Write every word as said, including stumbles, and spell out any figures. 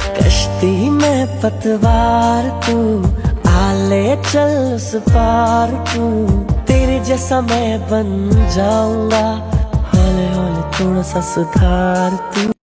कश्ती में पतवार तू, आले चल उस पार तू। तेरे जैसा मैं बन जाऊंगा, हौले हौले थोड़ा सा सुधार तू।